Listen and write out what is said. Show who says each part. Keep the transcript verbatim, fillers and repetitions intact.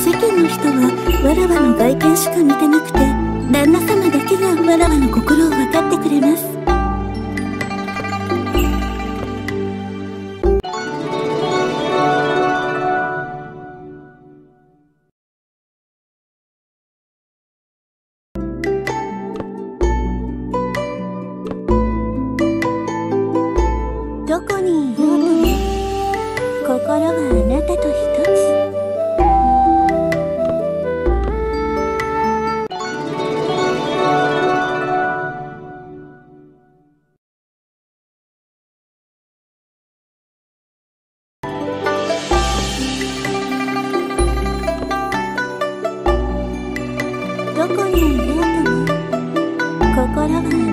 Speaker 1: 世間の人はわらわの外見しか見てなくて、旦那様だけがわらわの心を分かってくれます。どこにいようとも心はあなたと一つ。どこにいようとも心は